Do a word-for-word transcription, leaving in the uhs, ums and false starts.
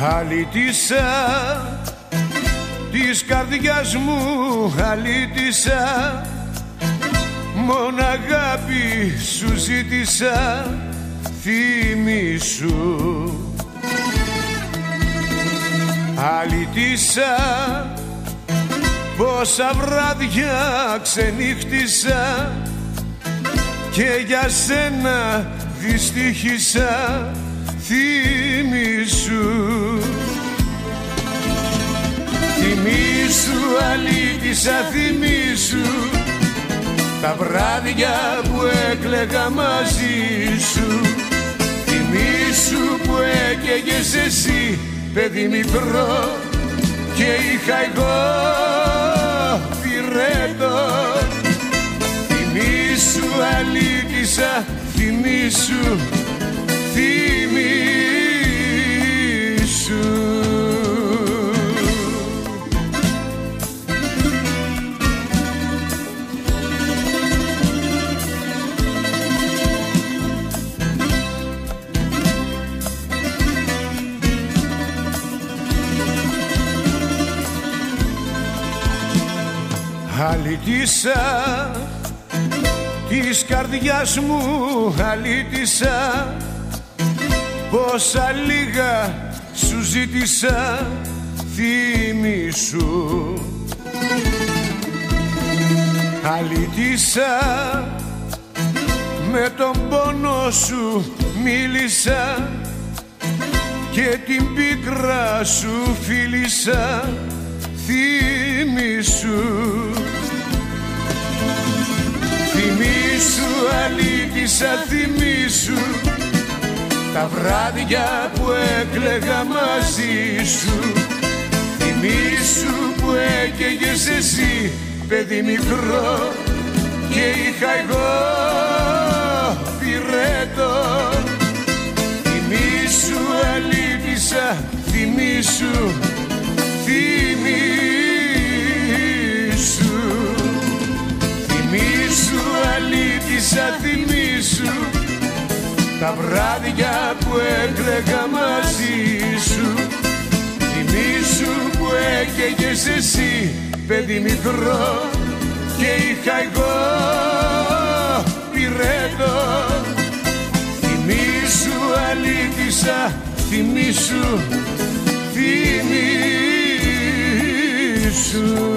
Αλήτησα της καρδιάς μου, αλήτησα, μόνο αγάπη σου ζήτησα, θυμήσου. Αλήτησα πόσα βράδια ξενύχτησα και για σένα δυστύχησα, θυμήσου. Θυμήσου, αλήτησα, θυμήσου τα βράδια που έκλαιγα μαζί σου. Θυμήσου που έκαιγες εσύ, παιδί μικρό, και είχα εγώ πυρέτο. Θυμήσου, αλήτησα, θυμήσου, θυμήσου. Αλήτησα της καρδιάς μου, αλήτησα, πόσα λίγα σου ζήτησα, θυμήσου. Αλήτησα με τον πόνο σου μίλησα και την πίκρα σου φίλησα, θυμήσου. Θυμήσου, αλήτησα, θυμήσου τα βράδια που έκλαιγα μαζί σου. Θυμήσου που έκαιγες εσύ, παιδί μικρό, και είχα εγώ πυρέτο. Θυμήσου, αλήτησα, θυμήσου, θυμήσου. Θυμήσου, αλήτησα, θυμήσου τα βράδια που έκλαιγα μαζί σου. Θυμήσου που έκαιγες εσύ, παιδί μικρό, και είχα εγώ πυρέτο. Θυμήσου, αλήτησα, θυμήσου, θυμήσου.